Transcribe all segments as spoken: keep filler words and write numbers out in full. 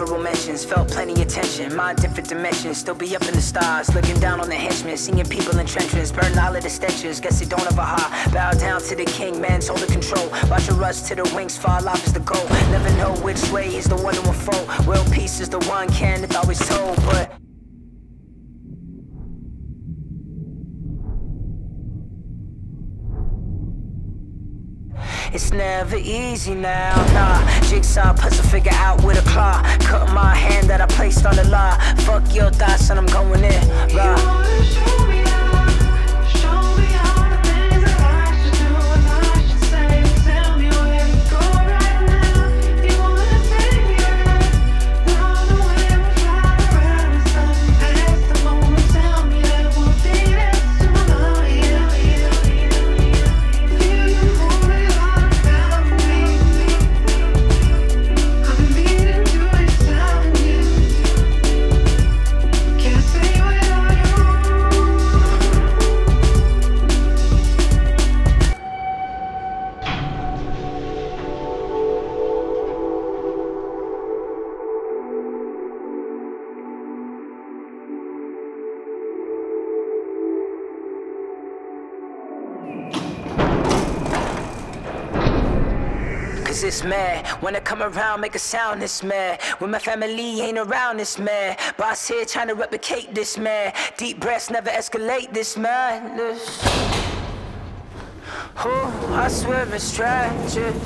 several mentions, felt plenty of tension. Mind different dimensions, still be up in the stars, looking down on the henchmen, seeing people in trenches, burn all of the stenches. Guess they don't have a heart. Bow down to the king, man's holding control. Watch her rush till the wings fall off is the goal. Never know which way is the one who will fall. World peace is the one Kenneth always told, but it's never easy now, nah. Jigsaw puzzle figure out with a claw. Cut my hand that I placed on the law. Fuck your thoughts and I'm going in, raw. You wanna show me how, show me how the things that I should do and I should say. Tell me where to go right now. You wanna take me there, run away and fly around the sun. Past the moment, tell me that we'll be there sooner, yeah, yeah, yeah. Feel you moving on. This mad, when I come around, make a sound this mad. When my family ain't around this mad. Boss here trying to replicate this mad. Deep breaths never escalate this madness. Oh, I swear it's tragic.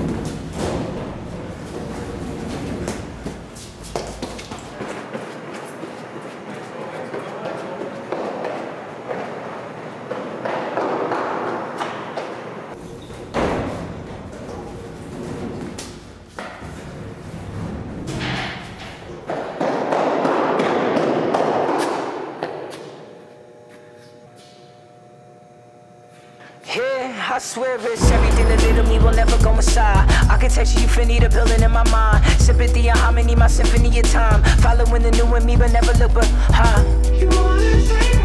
I swear it's everything that little me will never go inside. Architecture, you finna need a building in my mind. Sympathy and harmony, my symphony of time. Following the new in me, but never look behind. You wanna say